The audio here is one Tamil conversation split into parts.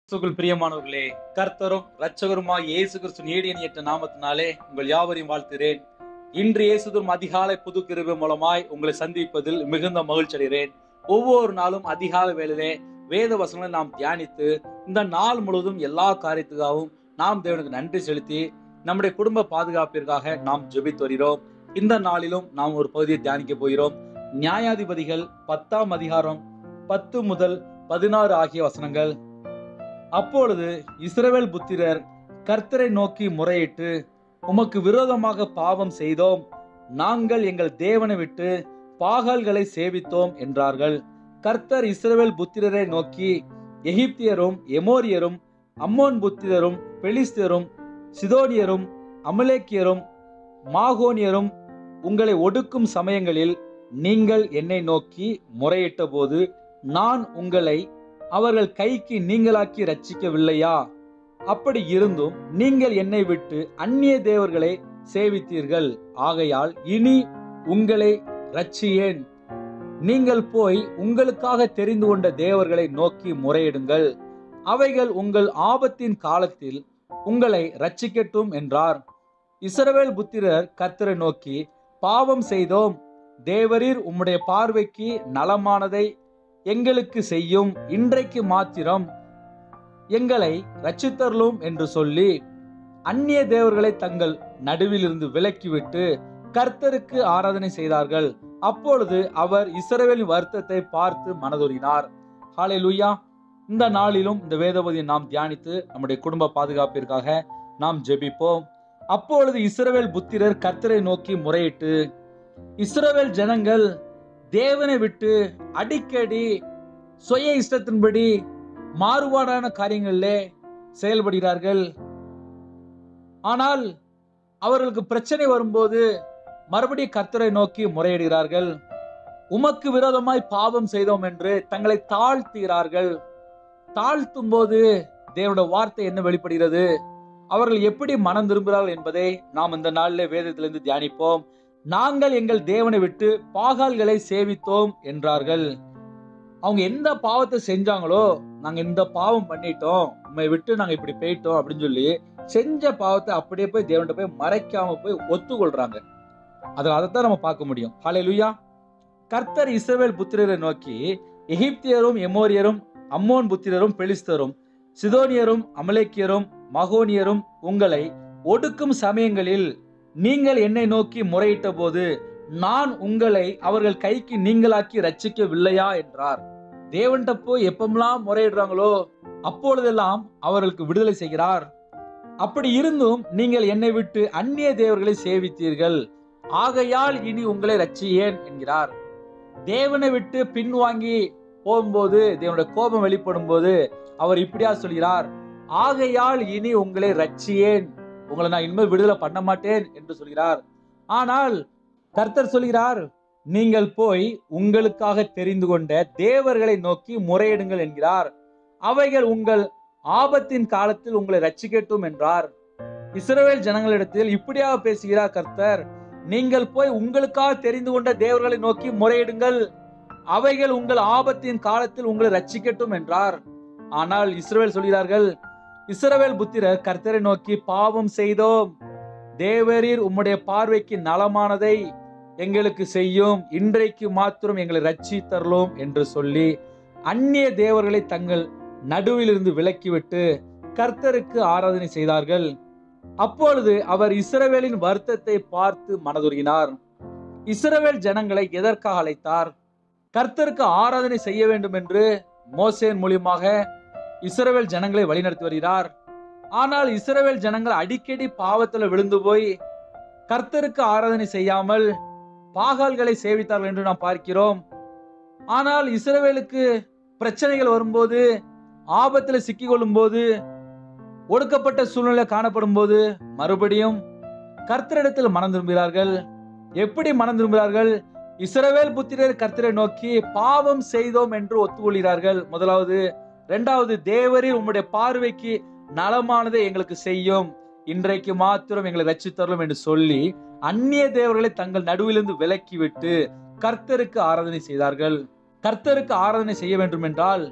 கிறிஸ்துவுக்குள் பிரியமானவர்களே, கர்த்தரும் இரட்சகருமாய் இயேசு கிறிஸ்து நீடியற்ற நாமத்தினாலே உங்கள் யாவரையும் வாழ்த்துகிறேன். இன்று இயேசுதும் அதிகாலை புது கிருபை மூலமாய் உங்களை சந்திப்பதில் மிகுந்த மகிழ்ச்சி அடைகிறேன். ஒவ்வொரு நாளும் அதிகாலை வேளையிலே வேத வசனங்களை நாம் தியானித்து இந்த நாள் முழுவதும் எல்லா காரியத்துக்காகவும் நாம் தேவனுக்கு நன்றி செலுத்தி நம்முடைய குடும்ப பாதுகாப்பிற்காக நாம் ஜெபித்து வருகிறோம். இந்த நாளிலும் நாம் ஒரு பகுதியை தியானிக்க போகிறோம். நியாயாதிபதிகள் 10ஆம் அதிகாரம் 10 முதல் 16 ஆகிய வசனங்கள். அப்பொழுது இஸ்ரவேல் புத்திரர் கர்த்தரை நோக்கி முறையிட்டு, உமக்கு விரோதமாக பாவம் செய்தோம், நாங்கள் எங்கள் தேவனை விட்டு பாகால்களை சேவித்தோம் என்றார்கள். கர்த்தர் இஸ்ரவேல் புத்திரரை நோக்கி, எகிப்தியரும் எமோரியரும் அம்மோன் புத்திரரும் பெலிஸ்தியரும் சிதோனியரும் அமலேக்கியரும் மாகோனியரும் உங்களை ஒடுக்கும் சமயங்களில் நீங்கள் என்னை நோக்கி முறையிட்ட போது நான் உங்களை அவர்கள் கைக்கு நீங்களாக்கி ரட்சிக்கவில்லையா? அப்படி இருந்தும் நீங்கள் என்னை விட்டு அந்நிய தேவர்களை சேவித்தீர்கள். ஆகையால் இனி உங்களை ரட்சியேன். நீங்கள் போய் உங்களுக்காக தெரிந்து கொண்ட தேவர்களை நோக்கி முறையிடுங்கள், அவைகள் உங்கள் ஆபத்தின் காலத்தில் உங்களை ரட்சிக்கட்டும் என்றார். இஸ்ரவேல் புத்திரர் கர்த்தரை நோக்கி, பாவம் செய்தோம், தேவரீர் உம்முடைய பார்வைக்கு நலமானதை எங்களுக்கு செய்யும், இன்றைக்கு மாத்திரம் எங்களை ரட்சித்தருளும் என்று சொல்லி அந்நிய தேவர்களை தங்கள் நடுவிலிருந்து விலக்கிவிட்டு கர்த்தருக்கு ஆராதனை செய்தார்கள். அப்பொழுது அவர் இஸ்ரவேலின் வருத்தத்தை பார்த்து மனதுருகினார். ஹல்லேலூயா. இந்த நாளிலும் இந்த வேதபதியை நாம் தியானித்து நம்முடைய குடும்ப பாதுகாப்பிற்காக நாம் ஜெபிப்போம். அப்பொழுது இஸ்ரவேல் புத்திரர் கர்த்தரை நோக்கி முறையிட்டு, இஸ்ரவேல் ஜனங்கள் தேவனை விட்டு அடிக்கடி சுய இஷ்டத்தின்படி மாறுபாடான காரியங்களிலே செயல்படுகிறார்கள். ஆனால் அவர்களுக்கு பிரச்சனை வரும்போது மறுபடியும் கர்த்தரை நோக்கி முறையிடுகிறார்கள். உமக்கு விரோதமாய் பாவம் செய்தோம் என்று தங்களை தாழ்த்துகிறார்கள். தாழ்த்தும் போது தேவனுடைய வார்த்தை என்ன வெளிப்படுகிறது, அவர்கள் எப்படி மனம் திரும்புகிறார்கள் என்பதை நாம் இந்த நாளிலே வேதத்திலிருந்து தியானிப்போம். நாங்கள் எங்கள் தேவனை விட்டு பாகால்களை சேவித்தோம் என்றார்கள். அவங்க எந்த பாவத்தை செஞ்சாங்களோ, நாங்க இந்த பாவம் பண்ணிட்டோம், உண்மை விட்டு நாங்க இப்படி போயிட்டோம் அப்படின்னு சொல்லி செஞ்ச பாவத்தை அப்படியே போய் தேவன்கிட்ட போய் மறைக்காம போய் ஒத்துக்கொள்றாங்க. அதைத்தான் நம்ம பார்க்க முடியும். ஹல்லேலூயா. கர்த்தர் இஸ்ரவேல் புத்திரரை நோக்கி, எகிப்தியரும் எமோரியரும் அம்மோன் புத்திரரும் பெலிஸ்தரும் சிதோனியரும் அமலேக்கியரும் மகோனியரும் உங்களை ஒடுக்கும் சமயங்களில் நீங்கள் என்னை நோக்கி முறையிட்ட போது நான் உங்களை அவர்கள் கைக்கு நீங்களாக்கி ரட்சிக்கவில்லையா என்றார். தேவன்கிட்ட போய் எப்பமெல்லாம் முறையிடுறாங்களோ அப்பொழுதெல்லாம் அவர்களுக்கு விடுதலை செய்கிறார். அப்படி இருந்தும் நீங்கள் என்னை விட்டு அந்நிய தேவர்களை சேவித்தீர்கள், ஆகையால் இனி உங்களை ரட்சியேன் என்கிறார். தேவனை விட்டு பின்வாங்கி போகும்போது, தேவனுடைய கோபம் வெளிப்படும் போது அவர் இப்படியா சொல்கிறார், ஆகையால் இனி உங்களை ரட்சியேன், உங்களை நான் இனிமேல் விடுதலை பண்ண மாட்டேன் என்று சொல்கிறார். ஆனால் கர்த்தர் சொல்கிறார், நீங்கள் போய் உங்களுக்காக தெரிந்து கொண்ட தேவர்களை நோக்கி முறையிடுங்கள் என்கிறார், அவைகள் உங்கள் ஆபத்தின் காலத்தில் உங்களை ரட்சிக்கட்டும் என்றார். இஸ்ரவேல் ஜனங்களிடத்தில் இப்படியாக பேசுகிறார் கர்த்தர், நீங்கள் போய் உங்களுக்காக தெரிந்து கொண்ட தேவர்களை நோக்கி முறையிடுங்கள், அவைகள் உங்கள் ஆபத்தின் காலத்தில் உங்களை ரட்சிக்கட்டும் என்றார். ஆனால் இஸ்ரவேல் சொல்கிறார்கள், இஸ்ரவேல் புத்திரர் கர்த்தரை நோக்கி, பாவம் செய்தோம், தேவரீர் உம்முடைய பார்வைக்கு நலமானதை எங்களுக்கு செய்யும், இன்றைக்கு மாத்திரம் எங்களை ரட்சித்தருளும் என்று சொல்லி அந்நிய தேவர்களை தங்கள் நடுவிலிருந்து விலக்கிவிட்டு கர்த்தருக்கு ஆராதனை செய்தார்கள். அப்பொழுது அவர் இஸ்ரவேலின் வருத்தத்தை பார்த்து மனதுருகினார். இஸ்ரவேல் ஜனங்களை எதற்காக அழைத்தார்? கர்த்தருக்கு ஆராதனை செய்ய வேண்டும் என்று மோசேயின் மூலமாக இஸ்ரவேல் ஜனங்களை வழிநடத்தி வருகிறார். ஆனால் இஸ்ரவேல் ஜனங்கள் அடிக்கடி பாவத்துல விழுந்து போய் கர்த்தருக்கு ஆராதனை செய்யாமல் பாகால்களை சேவித்தார்கள் என்று நாம் பார்க்கிறோம். ஆனால் இஸ்ரவேலுக்கு பிரச்சனைகள் வரும்போது, ஆபத்துல சிக்கிக்கொள்ளும் போது, ஒடுக்கப்பட்ட சூழ்நிலை காணப்படும் போது மறுபடியும் கர்த்தரிடத்தில் மனம் திரும்புகிறார்கள். எப்படி மனம் திரும்புகிறார்கள்? இஸ்ரவேல் புத்திரர் கர்த்தரை நோக்கி பாவம் செய்தோம் என்று ஒத்துக்கொள்கிறார்கள். முதலாவது. இரண்டாவது, தேவரீர் உம்முடைய பார்வைக்கு நலமானதை எங்களுக்கு செய்யும், இன்றைக்கு மாத்திரம் எங்களை ரட்சித்தருளும் என்று சொல்லி அந்நிய தேவர்களை தங்கள் நடுவிலிருந்து விலக்கிவிட்டு கர்த்தருக்கு ஆராதனை செய்தார்கள். கர்த்தருக்கு ஆராதனை செய்ய வேண்டும் என்றால்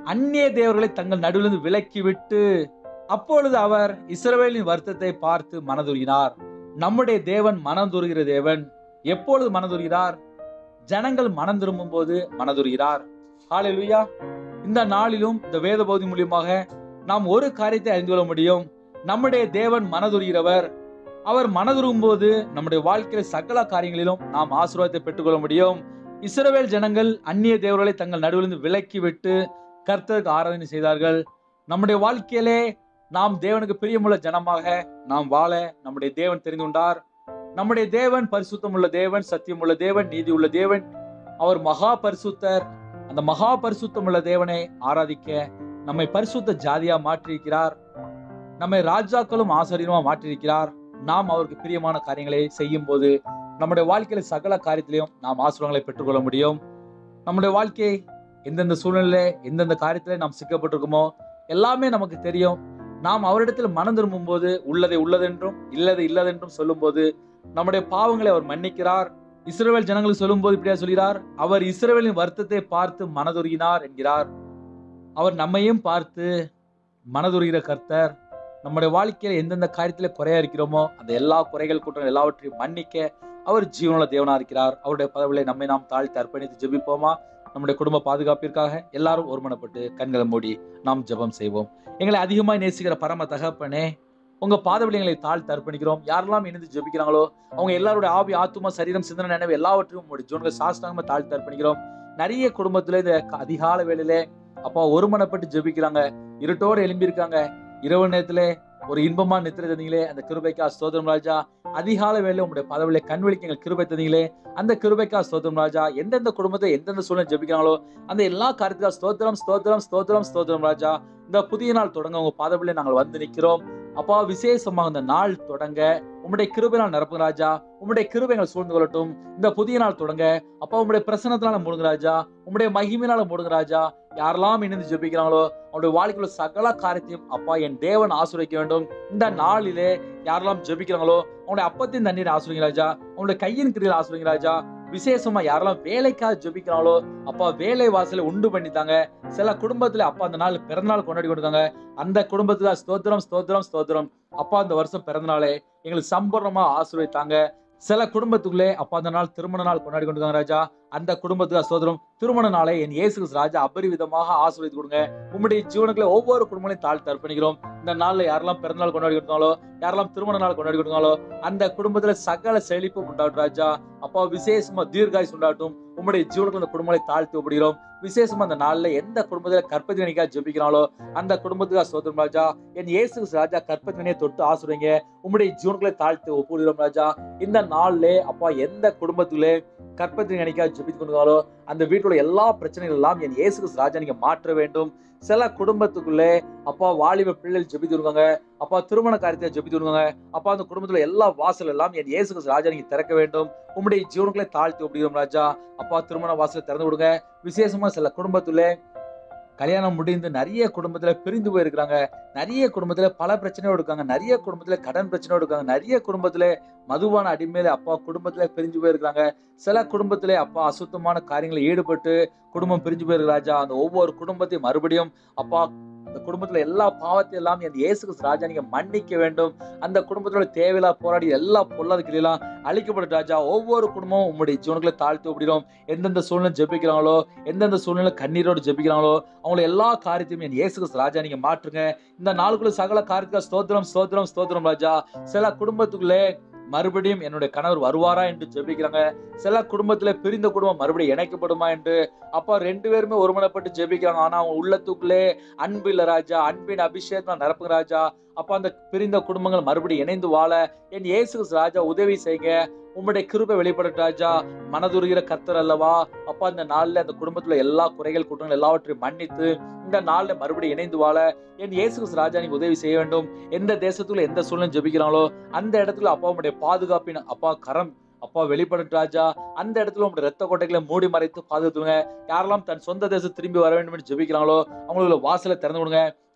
அந்நிய தேவர்களை தங்கள் நடுவிலிருந்து விலக்கி விட்டு, அப்பொழுது அவர் இஸ்ரவேலின் வருத்தத்தை பார்த்து மனதுருகினார். நம்முடைய தேவன் மனதுருகிற தேவன். எப்பொழுது மனதுருகிறார்? ஜனங்கள் மனம் திரும்பும் போது மனதுருகிறார். ஹல்லேலூயா. இந்த நாளிலும் இந்த வேத பகுதி மூலியமாக நாம் ஒரு காரியத்தை அறிந்து கொள்ள முடியும். நம்முடைய தேவன் மனதுருகிறவர். அவர் மனதுருகும் போது நம்முடைய வாழ்க்கையில சகல காரியங்களிலும் நாம் ஆசீர்வாதத்தை பெற்றுக்கொள்ள முடியும். இஸ்ரவேல் ஜனங்கள் அந்நிய தேவர்களை தங்கள் நடுவிலிருந்து விலக்கி விட்டு கர்த்தருக்கு ஆராதனை செய்தார்கள். நம்முடைய வாழ்க்கையிலே நாம் தேவனுக்கு பிரியமுள்ள ஜனமாக நாம் வாழ நம்முடைய தேவன் தெரிந்து கொண்டார். நம்முடைய தேவன் பரிசுத்தம் உள்ள தேவன், சத்தியம் உள்ள தேவன், நீதி உள்ள தேவன். அவர் மகா பரிசுத்தர். அந்த மகா பரிசுத்தம் உள்ள தேவனை ஆராதிக்க நம்மை பரிசுத்த ஜாதியா மாற்றியிருக்கிறார். நம்மை ராஜாக்களும் ஆசாரியருமா மாற்றியிருக்கிறார். நாம் அவருக்கு பிரியமான காரியங்களை செய்யும் போது நம்முடைய வாழ்க்கையில சகல காரியத்திலையும் நாம் ஆசீர்வாதங்களை பெற்றுக்கொள்ள முடியும். நம்முடைய வாழ்க்கை எந்தெந்த சூழ்நிலை எந்தெந்த காரியத்திலே நாம் சிக்கப்பட்டிருக்குமோ எல்லாமே நமக்கு தெரியும். நாம் அவரிடத்தில் மனம் திரும்பும் போது உள்ளதை உள்ளதென்றும் இல்லதை இல்லதென்றும் சொல்லும் போது நம்முடைய பாவங்களை அவர் மன்னிக்கிறார். இஸ்ரவேல் ஜனங்களுக்கு சொல்லும் போது இப்படியா சொல்கிறார், அவர் இஸ்ரவேலின் வருத்தத்தை பார்த்து மனதுருகினார் என்கிறார். அவர் நம்மையும் பார்த்து மனதுருகிற கர்த்தர். நம்முடைய வாழ்க்கையில எந்தெந்த காரியத்தில குறையா இருக்கிறோமோ அந்த எல்லா குறைகள் குற்றங்கள் எல்லாவற்றையும் மன்னிக்க அவர் ஜீவனுள்ள தேவனா இருக்கிறார். அவருடைய பதவிகளை நம்மை நாம் தாழ்த்தி அர்ப்பணித்து ஜெபிப்போமா? நம்முடைய குடும்ப பாதுகாப்பிற்காக எல்லாரும் ஒருமனப்பட்டு கண்களை மூடி நாம் ஜெபம் செய்வோம். எங்களை அதிகமாய் நேசிக்கிற பரம தகப்பனே, உங்க பாதவெளிகளை எங்களை தாழ்த்தி அர்ப்பணிக்கிறோம். யாரெல்லாம் இணைந்து ஜெபிக்கிறாங்களோ அவங்க எல்லாருடைய ஆவி, ஆத்துமா, சரீரம், சிந்தனை, நினைவு எல்லாவற்றையும் உங்களுடைய ஜீவன்களை சாஷ்டாங்கமா தாழ்த்தி அர்ப்பணிக்கிறோம். நிறைய குடும்பத்துல இந்த அதிகால வேளையிலே அப்பா ஒருமனப்பட்டு ஜெபிக்கிறாங்க. இருட்டோடு எழும்பியிருக்காங்க. இரவு நேரத்திலே ஒரு இன்பமா நித்திரை தந்தீங்களே, அந்த கிருபைக்கா ஸ்தோத்திரம் ராஜா. அதிகால வேளையில உங்களுடைய பதவியில கண்வெளிக்கு எங்கள் கிருபை தந்தீங்களே, அந்த கிருபைக்கா ஸ்தோத்திரம் ராஜா. எந்தெந்த குடும்பத்தை எந்தெந்த சூழ்நிலை ஜெபிக்கிறாங்களோ அந்த எல்லா காரியத்துக்கா ஸ்தோத்திரம் ஸ்தோத்திரம் ஸ்தோத்திரம் ஸ்தோத்திரம் ராஜா. இந்த புதிய நாள் தொடங்க உங்க பாதவிலே நாங்கள் வந்து நிற்கிறோம் அப்பா. விசேஷமாக இந்த நாள் தொடங்க உம்முடைய கிருபையினால் நிரப்புங்க ராஜா. உம்முடைய கிருபை எங்களை சூழ்ந்து கொள்ளட்டும். இந்த புதிய நாள் தொடங்க அப்பா உம்முடைய பிரசன்னத்தினால மூடுங்க ராஜா. உம்முடைய மகிமையினால மூடுங்க ராஜா. யாரெல்லாம் இணைந்து ஜெபிக்கிறாங்களோ அவருடைய வாழ்க்கையில சகல காரியத்தையும் அப்பா என் தேவன் ஆசீர்வதிக்க வேண்டும். இந்த நாளிலே யாரெல்லாம் ஜெபிக்கிறாங்களோ அவனுடைய அப்பத்தின் தண்ணீர் ஆசீர்வதிங்க ராஜா. அவனுடைய கையின் கிரியில் ஆசீர்வதிங்க ராஜா. விசேஷமா யாரெல்லாம் வேலைக்காக ஜெபிக்கிறாங்களோ அப்பா வேலை வாசலை உண்டு பண்ணிட்டாங்க. சில குடும்பத்துல அப்பா அந்த நாள் பிறந்த நாள் கொண்டாடி கொண்டிருக்காங்க. அந்த குடும்பத்துல ஸ்தோத்திரம் ஸ்தோத்திரம் ஸ்தோத்திரம் அப்பா இந்த வருஷம் பிறந்த நாளே எங்களுக்கு சம்பூர்ணமா ஆசீர்வதித்தாங்க. சில குடும்பத்துக்குள்ளே அப்பா அந்த நாள் திருமண நாள் கொண்டாடி கொண்டிருக்காங்க ராஜா. அந்த குடும்பத்துக்கு ஸ்தோத்திரம். திருமண நாளை என் இயேசு கிறிஸ்து ராஜா அபரிவிதமாக ஆசீர்வதித்து கொடுங்க. உம்முடைய ஜீவனுக்குள்ள ஒவ்வொரு குடும்பங்களையும் தாழ்த்தி அர்ப்பணிக்கிறோம். இந்த நாள்ல யாரெல்லாம் பிறந்த நாள் கொண்டாடி கொடுத்தாங்களோ யாரெல்லாம் திருமண நாள் கொண்டாடி கொடுத்தாங்களோ அந்த குடும்பத்துல சகல செழிப்பும் உண்டாட்டும் ராஜா. அப்பா விசேஷமா தீர்காயுசு உண்டாட்டும். உம்முடைய ஜீவனுக்குள்ள அந்த குடும்பங்களை தாழ்த்தி ஒப்பிடுகிறோம். விசேஷமா அந்த நாள்ல எந்த குடும்பத்துல கற்பத்தி கணிக்கா ஜெபிக்கிறாங்களோ அந்த குடும்பத்துக்கு ஸ்தோத்திரம் ராஜா. என் இயேசு கிறிஸ்து ராஜா கற்பத்தி கணியை தொட்டு ஆசீர்வதிங்க. உம்முடைய ஜீவனுக்குள்ள தாழ்த்தி ஒப்புகிறோம் ராஜா. இந்த நாள்ல அப்பா எந்த குடும்பத்திலே கற்பத்தி கணிக்கா ஜெபித்து கொண்டாலோ அந்த வீட்டோட எல்லா பிரச்சனைகள் எல்லாம் என் இயேசு கிறிஸ்து ராஜா நீங்க மாற்ற வேண்டும். சில குடும்பத்துக்குள்ளே அப்பா வாலிப பிள்ளைகள் ஜெபித்து இருக்காங்க. அப்பா திருமண காரியத்தை ஜெபித்து இருக்காங்க. அப்பா அந்த குடும்பத்துல எல்லா வாசல் எல்லாம் என் இயேசு கிறிஸ்து ராஜா நீங்க திறக்க வேண்டும். உம்முடைய ஜீவனுக்குள்ளே தாழ்த்தி ஒப்பிடுகிறோம் ராஜா. அப்பா திருமண வாசலை திறந்து கொடுங்க. விசேஷமா சில குடும்பத்துல கல்யாணம் முடிந்து நிறைய குடும்பத்துல பிரிந்து போயிருக்கிறாங்க. நிறைய குடும்பத்துல பல பிரச்சனையோடு இருக்காங்க. நிறைய குடும்பத்துல கடன் பிரச்சனையோடு இருக்காங்க. நிறைய குடும்பத்துல மதுவான அடிமையில அப்பா குடும்பத்துல பிரிஞ்சு போயிருக்காங்க. சில குடும்பத்திலே அப்பா அசுத்தமான காரியங்களை ஈடுபட்டு குடும்பம் பிரிஞ்சு போயிருக்கு ராஜா. அந்த ஒவ்வொரு குடும்பத்தையும் மறுபடியும் அப்பா அந்த குடும்பத்துல எல்லா பாவத்தையும் எல்லாம் என் இயேசு கிறிஸ்து ராஜா நீங்க மன்னிக்க வேண்டும். அந்த குடும்பத்தோட தேவையில்லா போராடி எல்லா பொல்லாத கிரியெல்லாம் அழிக்கப்படும் ராஜா. ஒவ்வொரு குடும்பமும் உம்முடைய ஜீவனுக்குள்ள தாழ்த்தி ஒப்பிடுகிறோம். எந்தெந்த சூழ்நிலை ஜெபிக்கிறாங்களோ எந்தெந்த சூழ்நிலை கண்ணீரோடு ஜெபிக்கிறாங்களோ அவங்களை எல்லா காரியத்தையும் என் இயேசு கிறிஸ்து ராஜா நீங்க மாற்றுங்க. இந்த நாளுக்குள்ள சகல காரியத்துக்கு ஸ்தோத்திரம் ஸ்தோத்திரம் ஸ்தோத்திரம் ராஜா. சில குடும்பத்துக்குள்ளே மறுபடியும் என்னுடைய கணவர் வருவாரா என்று ஜெபிக்கிறாங்க. சில குடும்பத்துல பிரிந்த குடும்பம் மறுபடியும் இணைக்கப்படுமா என்று அப்பா ரெண்டு பேருமே ஒருமனப்பட்டு ஜெபிக்கிறாங்க. ஆனா அவங்க உள்ளத்துக்குள்ளே அன்பு இல்ல ராஜா. அன்பின் அபிஷேகம் நிரப்புங்க ராஜா. அப்பா அந்த பிரிந்த குடும்பங்கள் மறுபடியும் இணைந்து வாழ என் இயேசு கிறிஸ்து ராஜா உதவி செய்யுங்க. உம்முடைய கிருபை வெளிப்படட்டும் ராஜா. மனதுருகிற கர்த்தர் அல்லவா அப்பா. இந்த நாள்ல அந்த குடும்பத்துல எல்லா குறைகள் குற்றங்கள் எல்லாவற்றையும் மன்னித்து இந்த நாள்ல மறுபடியும் இணைந்து வாழ என் இயேசு கிறிஸ்து ராஜா நீங்க உதவி செய்ய வேண்டும். எந்த தேசத்துல எந்த சூழ்நிலை ஜெபிக்கிறாங்களோ அந்த இடத்துல அப்பா உம்முடைய பாதுகாப்பின் அப்பா கரம் அப்பா வெளிப்படட்டு ராஜா. அந்த இடத்துல உங்களுடைய ரத்த கோட்டைகளை மூடி மறைத்து பாதுகாத்துங்க. யாரெல்லாம் தன் சொந்த தேசம் திரும்பி வர வேண்டும் என்று ஜெபிக்கிறாங்களோ அவங்களுக்கு வாசலை திறந்து விடுங்க.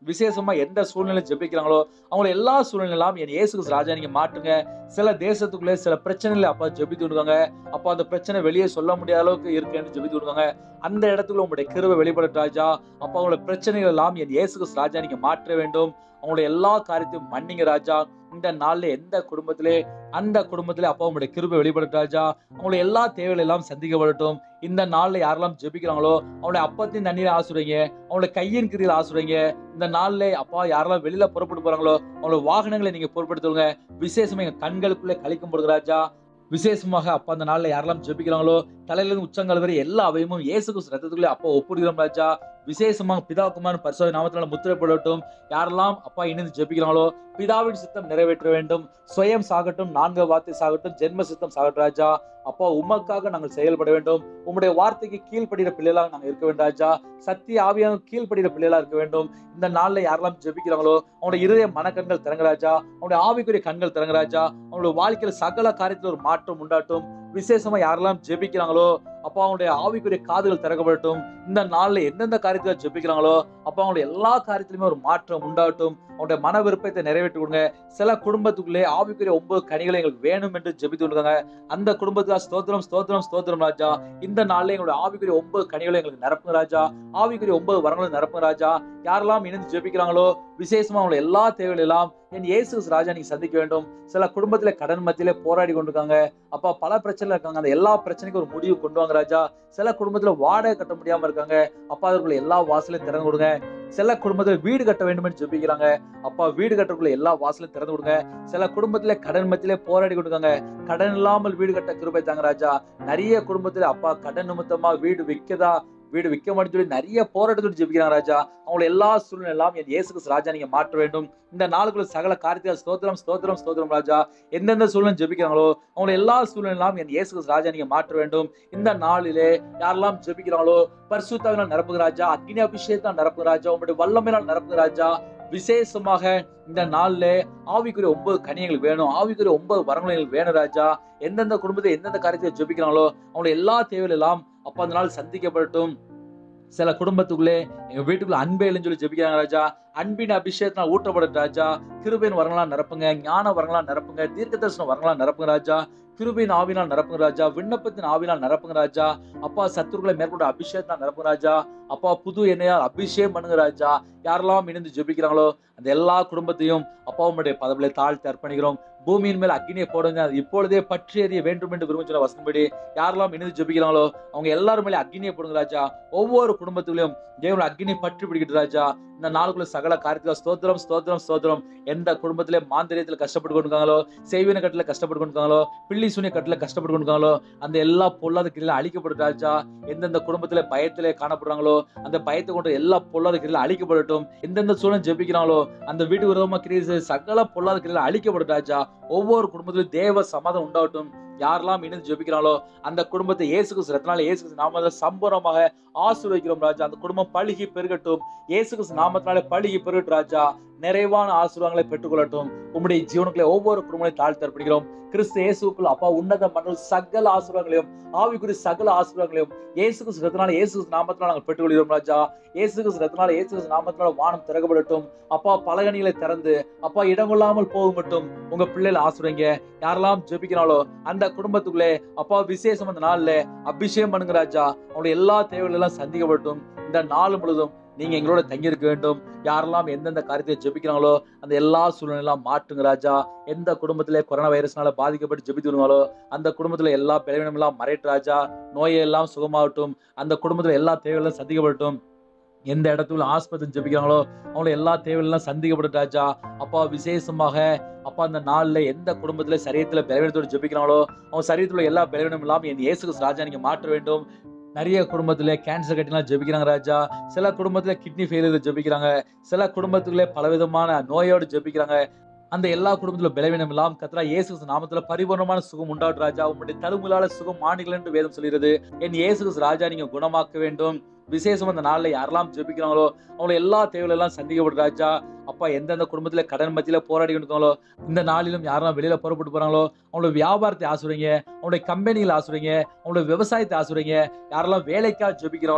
விசேஷமா எந்த சூழ்நிலை ஜெபிக்கிறாங்களோ அவங்கள எல்லா சூழ்நிலையெல்லாம் என் இயேசு கிறிஸ்து ராஜா நீங்க மாற்றுங்க. சில தேசத்துக்குள்ளே சில பிரச்சனைகளை அப்பா ஜெபித்து விடுவாங்க. அப்பா அந்த பிரச்சனை வெளியே சொல்ல முடியாத அளவுக்கு இருக்குன்னு ஜெபித்து விடுவாங்க. அந்த இடத்துல உங்களுடைய கிருபை வெளிப்படட்டும் ராஜா. அப்பா அவங்களோட பிரச்சனைகள் எல்லாம் என் இயேசு கிறிஸ்து ராஜா நீங்க மாற்ற வேண்டும். அவங்களுடைய எல்லா காரியத்தையும் மன்னிங்க ராஜா. இந்த நாள்ல எந்த குடும்பத்திலே அந்த குடும்பத்திலே அப்பா உங்களுடைய கிருபை வெளிப்படட்டும் ராஜா. அவங்களுடைய எல்லா தேவைகள் எல்லாம் சந்திக்கப்படட்டும். இந்த நாள்ல யாரெல்லாம் ஜெபிக்கிறாங்களோ அவங்களுடைய அப்பத்தின் தண்ணீரை ஆசுறீங்க, அவங்களுடைய கையின் கிரியில் ஆசுறீங்க. இந்த நாள்ல அப்பா யாரெல்லாம் வெளியில புறப்பட்டு போறாங்களோ அவங்களோட வாகனங்களை நீங்க பொறுப்படுத்துவங்க. விசேஷமா எங்க கண்களுக்குள்ளே கழிக்கும் போடுங்க ராஜா. விசேஷமாக அப்பா அந்த நாள்ல யாரெல்லாம் ஜெபிக்கிறாங்களோ தலையிலிருந்து உச்சங்கால் வரை எல்லா அவையும் இயேசு கிறிஸ்து ரத்தத்துக்குள்ளே அப்பா ஒப்புடுகிறோம் ராஜா. விசேஷமாக பிதா குமாரன் பரிசுத்த நாமத்தினால முத்திரைப்படட்டும். யாரெல்லாம் அப்பா இணைந்து ஜெபிக்கிறாங்களோ பிதாவின் சித்தம் நிறைவேற்ற வேண்டும். சுயம் சாகட்டும், 4 வார்த்தை சாகட்டும், ஜென்ம சித்தம் சாகட்டும் ராஜா. அப்பா உமக்காக நாங்கள் செயல்பட வேண்டும். உம்முடைய வார்த்தைக்கு கீழ்ப்படுகிற பிள்ளைகளாக நாங்கள் இருக்க வேண்டும் ராஜா. சத்திய ஆவியாக கீழ்ப்படுகிற பிள்ளைகளா இருக்க வேண்டும். இந்த நாள்ல யாரெல்லாம் ஜெபிக்கிறாங்களோ அவனுடைய இருதய மனக்கண்கள் திறங்க ராஜா. அவனுடைய ஆவிக்குரிய கண்கள் திறங்க ராஜா. அவனுடைய வாழ்க்கையில சகல காரியத்தில் ஒரு மாற்றம் உண்டாட்டும். விசேஷமா யாரெல்லாம் ஜெபிக்கிறாங்களோ அப்பா அவங்களுடைய ஆவிக்குரிய காதுகள் திறக்கப்படட்டும். இந்த நாள்ல எந்தெந்த காரியத்துல ஜெபிக்கிறாங்களோ அப்பா அவங்களுடைய எல்லா காரியத்திலுமே ஒரு மாற்றம் உண்டாகட்டும். அவங்களுடைய மன விருப்பத்தை நிறைவேற்றி கொடுங்க. சில குடும்பத்துக்குள்ளே ஆவிக்குரிய 9 கனிகளை எங்களுக்கு வேணும் என்று ஜெபித்து கொடுங்க. அந்த குடும்பத்துக்கு ஸ்தோத்திரம் ஸ்தோத்திரம் ஸ்தோத்திரம் ராஜா. இந்த நாள்ல எங்களுடைய ஆவிக்குரிய 9 கனிகளை எங்களுக்கு நிரப்புங்க ராஜா. ஆவிக்குரிய 9 வரங்களை நிரப்புங்க ராஜா. யாரெல்லாம் இணைந்து ஜெபிக்கிறாங்களோ விசேஷமா அவங்களை எல்லா தேவைகள் எல்லாம் என் இயேசு ராஜா நீங்க சந்திக்க வேண்டும். சில குடும்பத்தில கடன் மத்தியிலே போராடி கொண்டிருக்காங்க. அப்பா பல பிரச்சனை இருக்காங்க. அந்த எல்லா பிரச்சனைக்கும் ஒரு முடிவு கொண்டு வாங்க ராஜா. சில குடும்பத்துல வாடகை கட்ட முடியாம இருக்காங்க. அப்பா அதற்குள்ள எல்லா வாசலையும் திறந்து கொடுங்க. சில குடும்பத்துல வீடு கட்ட வேண்டும் என்று ஜெபிக்கிறாங்க. அப்பா வீடு கட்டக்குள்ள எல்லா வாசலையும் திறந்து கொடுங்க. சில குடும்பத்திலே கடன் மத்தியிலே போராடி கொண்டிருக்காங்க. கடன் இல்லாமல் வீடு கட்ட கிருபை தாங்க ராஜா. நிறைய குடும்பத்துல அப்பா கடன் நிமித்தமா வீடு விற்க மாட்டேன்னு சொல்லி நிறைய போராட்டத்தோடு ஜெபிக்கிறாங்க ராஜா. அவங்களை எல்லா சூழ்நிலை எல்லாம் என் இயேசு கிறிஸ்து ராஜா நீங்க மாற்ற வேண்டும். இந்த நாளுக்குள்ள சகல காரியத்தில் ஸ்தோத்திரம் ஸ்தோத்திரம் ஸ்தோத்திரம் ராஜா. எந்தெந்த சூழ்நிலை ஜெபிக்கிறாங்களோ அவங்களை எல்லா சூழ்நிலை எல்லாம் என் இயேசு கிறிஸ்து ராஜா நீங்க மாற்ற வேண்டும். இந்த நாளிலே யாரெல்லாம் ஜெபிக்கிறாங்களோ பரிசுத்தாவினால் நிரப்புங்க ராஜா. அக்னி அபிஷேகத்தால் நிரப்புங்க ராஜா. உங்களுடைய வல்லமையினால் நிரப்புங்க ராஜா. விசேஷமாக இந்த நாள்ல ஆவிக்குரிய 9 கனியங்கள் வேணும். ஆவிக்குரிய 9 வரங்கள் வேணும் ராஜா. எந்தெந்த குடும்பத்தை எந்தெந்த காரியத்தை ஜெபிக்கிறாங்களோ அவங்களுடைய எல்லா தேவைகள் எல்லாம் அப்ப அந்த நாள் சந்திக்கப்படட்டும். சில குடும்பத்துக்குள்ளே எங்க வீட்டுக்குள்ள அன்பே இல்லைன்னு சொல்லி ஜெபிக்கிறாங்க ராஜா. அன்பின் அபிஷேகத்தினால் ஊற்றப்படும் ராஜா. கிருபையின் வரங்களா நிரப்புங்க. ஞான வரங்களா நிரப்புங்க. தீர்க்க தரிசன வரங்களா நிரப்புங்க ராஜா. கிருபையின் ஆவினால் நிரப்புங்க ராஜா. விண்ணப்பத்தின் ஆவினால் நிரப்புங்க ராஜா. அப்பா சத்துருக்களை மேற்கொண்ட அபிஷேகத்தினால் நிரப்புங்க ராஜா. அப்பா புது எண்ணெயால் அபிஷேகம் பண்ணுங்க ராஜா. யாரெல்லாம் இணைந்து ஜெபிக்கிறாங்களோ அந்த எல்லா குடும்பத்தையும் அப்பா உம்முடைய பதவிகளை தாழ்த்தி அர்ப்பணிக்கிறோம். பூமியின் மேல் அக்னியை போடுங்க, அது இப்பொழுதே பற்றி எறிய வேண்டும் என்று விரும்ப சொன்ன வசனப்படி யாரெல்லாம் இணைந்து ஜெபிக்கிறாங்களோ அவங்க எல்லாரும் மேலே அக்னியை போடுங்க ராஜா. ஒவ்வொரு குடும்பத்திலும் தேவனுடைய அக்னி பற்றி பிடிக்கிட்டு ராஜா. இந்த நாளுக்குள்ள சகல காரியத்துல ஸ்தோத்திரம் ஸ்தோத்திரம் ஸ்தோத்திரம். எந்த குடும்பத்திலே மாந்திரியத்துல கஷ்டப்பட்டு கொண்டிருக்காங்களோ, செய்வின கட்டில கஷ்டப்பட்டு கொண்டிருக்காங்களோ, பிள்ளி சூனிய கட்டில கஷ்டப்பட்டு கொண்டிருக்காங்களோ அந்த எல்லா பொல்லாத கிரியில அழிக்கப்படும் ராஜா. எந்தெந்த குடும்பத்திலே பயத்திலே காணப்படுறாங்களோ அந்த பயத்தை கொண்டு எல்லா பொல்லாத கிரியில அழிக்கப்படட்டும். எந்தெந்த சூழல் ஜெபிக்கிறாங்களோ அந்த வீட்டு விரோதமா கிரியை சகல பொல்லாத கிரியில அழிக்கப்படும் ராஜா. ஒவ்வொரு குடும்பத்திலும் தேவ சமாதானம் உண்டாகட்டும். யாரெல்லாம் இணைந்து ஜெபிக்கிறாங்களோ அந்த குடும்பத்தை இயேசு கிறிஸ்து ரத்தத்தினால இயேசு கிறிஸ்து நாமத்தினால சம்பூர்ணமாக ஆசீர்வதிக்கிறோம் ராஜா. அந்த குடும்பம் பழுகி பெருகட்டும். இயேசு கிறிஸ்து நாமத்தினால பழுகி பெருகட்டும் ராஜா. நிறைவான ஆசீர்வாதங்களை பெற்றுக்கொள்ளட்டும். உம்முடைய ஜீவனுக்குள்ளே ஒவ்வொரு குடும்பங்களையும் தாழ்த்தி அர்ப்பணிக்கிறோம். கிறிஸ்து இயேசுக்குள் அப்பா உன்னத மண்டல சகல ஆசீர்வாதங்களையும் ஆவிக்குரிய சகல ஆசீர்வாதங்களையும் இயேசு கிறிஸ்து ரத்தத்தினால இயேசு கிறிஸ்து நாமத்தினால நாங்கள் பெற்றுக்கொள்கிறோம் ராஜா. இயேசு கிறிஸ்து ரத்தத்தினால இயேசு கிறிஸ்து நாமத்தினால வானம் திறக்கப்படட்டும். அப்பா பலகணிகளை திறந்து அப்பா இடங்கொள்ளாமல் போகும் மட்டும் உங்க பிள்ளைகளை ஆசீர்வதிங்க. யாரெல்லாம் ஜெபிக்கிறாங்களோ அந்த குடும்பத்துக்குள்ளே அப்பா விசேஷம் அந்த நாள்ல அபிஷேகம் பண்ணுங்க ராஜா. அவங்களுடைய எல்லா தேவைகள் எல்லாம் சந்திக்கப்படட்டும். இந்த நாள் முழுதும் நீங்க எங்களோட தங்கியிருக்க வேண்டும். யாரெல்லாம் எந்தெந்த காரியத்தை ஜெபிக்கிறாங்களோ அந்த எல்லா சூழ்நிலையெல்லாம் மாற்றுங்க ராஜா. எந்த குடும்பத்திலே கொரோனா வைரஸ்னால பாதிக்கப்பட்டு ஜெபித்துருவாங்களோ அந்த குடும்பத்துல எல்லா பலவீனம் எல்லாம் மறைட்டு ராஜா. நோயெல்லாம் சுகமாகட்டும். அந்த குடும்பத்துல எல்லா தேவைகளும் சந்திக்கப்படட்டும். எந்த இடத்துல ஆஸ்பத்திரி ஜெபிக்கிறாங்களோ அவங்கள எல்லா தேவையெல்லாம் சந்திக்கப்படும் ராஜா. அப்பா விசேஷமாக அப்பா அந்த நாள்ல எந்த குடும்பத்துல சரீரத்துல பலவீனத்தோடு ஜெபிக்கிறாங்களோ அவங்க சரீரத்துல எல்லா பலவீனம் எல்லாம் என் இயேசு கிறிஸ்து ராஜா நீங்க மாற்ற வேண்டும். நிறைய குடும்பத்துல கேன்சர் கட்டிலாம் ஜெபிக்கிறாங்க ராஜா. சில குடும்பத்துல கிட்னி ஃபெயிலியர் ஜெபிக்கிறாங்க. சில குடும்பத்துக்குள்ளே பலவிதமான நோயோடு ஜெபிக்கிறாங்க. அந்த எல்லா குடும்பத்துல பலவீனம் எல்லாம் கர்த்தரா இயேசு கிறிஸ்து நாமத்துல பரிபூர்ணமான சுகம் உண்டாடும் ராஜா. உங்களுடைய தழும்புகளால சுகம் மாணிகள் என்று வேதம் சொல்கிறது. என் இயேசு கிறிஸ்து ராஜா நீங்க குணமாக்க வேண்டும். விசேஷம் அந்த நாள்ல யாரெல்லாம் ஜெபிக்கிறாங்களோ அவங்களை எல்லா தேவைகள் எல்லாம் சந்திக்கப்படும் ராஜா. அப்பா எந்தெந்த குடும்பத்துல கடன் மத்தியில போராடி கொண்டிருக்காங்களோ இந்த நாளிலும் யாரெல்லாம் வெளியில புறப்பட்டு போறாங்களோ அவங்களோட வியாபாரத்தை ஆசுறீங்க, அவங்களுடைய கம்பெனிகளை ஆசுறீங்க, அவங்களுடைய விவசாயத்தை ஆசுறீங்க. யாரெல்லாம் வேலைக்காக ஜெபிக்கிறாங்களோ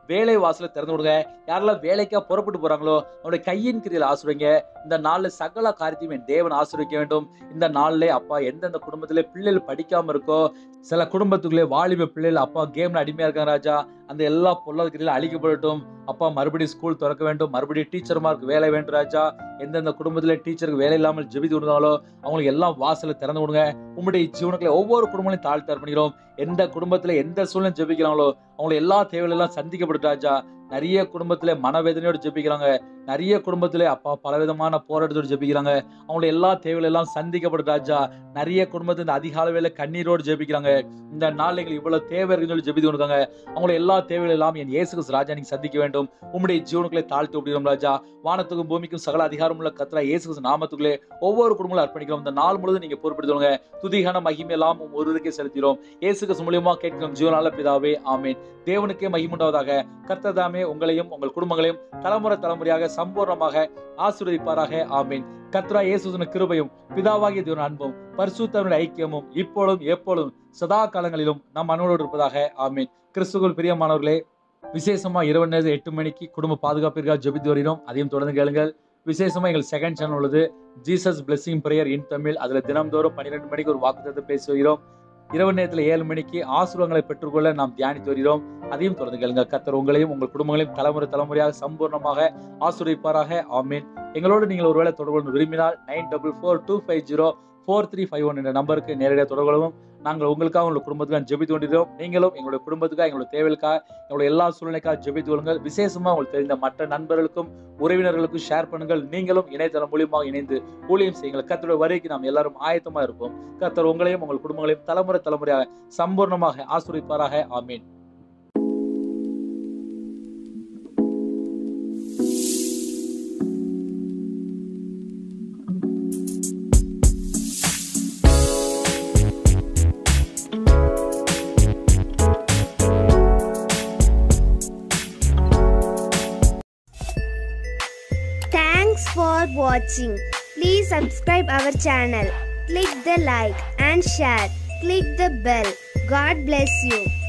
வேலை வாசலை திறந்து விடுங்க. யாரெல்லாம் வேலைக்கா புறப்பட்டு போறாங்களோ அவருடைய கையின் கிரியில் ஆசீர்வதிங்க. இந்த நாள்ல சகல காரியத்தையும் என் தேவன் ஆசீர்வதிக்க வேண்டும். இந்த நாள்ல அப்பா எந்தெந்த குடும்பத்திலே பிள்ளைகள் படிக்காம இருக்கோ, சில குடும்பத்துக்குள்ளே வாலிப பிள்ளைகள் அப்பா கேம்ல அடிமையா இருக்காங்க ராஜா, அந்த எல்லா பொருளாதார அழிக்கப்படட்டும். அப்பா மறுபடியும் ஸ்கூல் திறக்க வேண்டும், மறுபடியும் டீச்சர்மாருக்கு வேலை வேண்டும் ராஜா. எந்தெந்த குடும்பத்திலே டீச்சருக்கு வேலை இல்லாமல் ஜெபித்து விடுறாங்களோ அவங்களுக்கு எல்லாம் வாசலை திறந்து விடுங்க. உங்களுடைய ஜீவனுக்குள்ள ஒவ்வொரு குடும்பங்களையும் தாழ்த்தி அர்ப்பணிக்கிறோம். எந்த குடும்பத்துல எந்த சூழ்நிலை ஜெபிக்கிறாங்களோ அவங்களை எல்லா தேவைகள் எல்லாம் சந்திக்கப்படும் ராஜா. நிறைய குடும்பத்திலே மனவேதனையோடு ஜெபிக்கிறாங்க, நிறைய குடும்பத்திலே அப்பா பலவிதமான போராட்டத்தோடு ஜெபிக்கிறாங்க. அவங்களுடைய எல்லா தேவைகள் எல்லாம் சந்திக்கப்படும் ராஜா. நிறைய குடும்பத்தில் இந்த அதிகால வேலை கண்ணீரோடு ஜெபிக்கிறாங்க. இந்த நாள் எங்களுக்கு இவ்வளவு தேவை இருக்குன்னு சொல்லி ஜெபித்து கொடுக்காங்க. அவங்களுடைய எல்லா தேவைகள் எல்லாம் என் இயேசு கிறிஸ்து ராஜா நீங்க சந்திக்க வேண்டும். உம்முடைய ஜீவனுக்குள்ளே தாழ்த்தி விடுகிறோம் ராஜா. வானத்துக்கும் பூமிக்கும் சகல அதிகாரம் உள்ள கர்த்தரா இயேசு கிறிஸ்து நாமத்துக்குள்ளே ஒவ்வொரு குடும்பங்களும் அர்ப்பணிக்கிறோம். இந்த நாள் முழுவதும் நீங்க பொறுப்படுத்துவங்க. துதிகான மகிமை எல்லாம் ஒருவருக்கே செலுத்திறோம். இயேசு கிறிஸ்து மூலியமா கேட்கிறோம் ஜீவனால பிதாவே, ஆமேன். தேவனுக்கே மகிமுண்டாவதாக. கர்த்தர் தாமே உங்களையும் உங்கள் குடும்பங்களையும் தலைமுறை தலைமுறையாக சம்பூர்ணமாக ஆசீர்வதிப்பாராக, ஆமீன். கர்த்தரா இயேசுவின் கிருபையும் பிதாவாகிய தேவனுடைய அன்பும் பரிசுத்தருடைய ஐக்கியமும் இப்பொழுதும் எப்பொழுதும் சதா காலங்களிலும் நம் அன்போடு இருப்பதாக, ஆமீன். கிறிஸ்துவுக்குள் பிரியமானவர்களே, விசேஷமா இரவு நேரம் 8 மணிக்கு குடும்ப பாதுகாப்பிற்காக ஜெபித்து வருகிறோம். அதையும் தொடர்ந்து கேளுங்கள். விசேஷமா எங்கள் செகண்ட் சேனல் உள்ளது, Jesus blessing prayer in Tamil. அதுல தினம்தோறும் 12 மணிக்கு ஒரு வாக்குத்தத்தத்தை பேசி வருகிறோம். இரவு நேரத்தில் 7 மணிக்கு ஆசீர்வாதங்களை பெற்றுக்கொள்ள நாம் தியானித்து வருகிறோம். அதையும் தொடர்ந்து கேளுங்க. கர்த்தர் உங்களையும் உங்கள் குடும்பங்களையும் தலைமுறை தலைமுறையாக சம்பூர்ணமாக ஆசீர்வதிப்பாராக, ஆமீன். எங்களோடு நீங்கள் ஒருவேளை தொடர்பு கொள்ள விரும்பினால் 9442504351 என்ற நம்பருக்கு நேரடியாக தொடர்பு கொள்ளவும். நாங்கள் உங்களுக்காக உங்களுடைய குடும்பத்துக்காக ஜெபித்து கொண்டிருக்கிறோம். நீங்களும் எங்களுடைய குடும்பத்துக்காக எங்களுடைய தேவைகளுக்காக எங்களுடைய எல்லா சூழ்நிலைக்காக ஜெபித்து கொள்ளுங்கள். விசேஷமா உங்களுக்கு தெரிந்த மற்ற நண்பர்களுக்கும் உறவினர்களுக்கும் ஷேர் பண்ணுங்கள். நீங்களும் இணையதளம் மூலியமாக இணைந்து ஊழியம் செய்யுங்கள். கர்த்தருடைய வருகைக்கு நாம் எல்லாரும் ஆயத்தமா இருப்போம். கர்த்தர் உங்களையும் உங்கள் குடும்பங்களையும் தலைமுறை தலைமுறையாக சம்பூர்ணமாக ஆசீர்வதிப்பாராக, ஆமீன். Thanks for watching. Please subscribe our channel. Click the like and share. Click the bell. God bless you.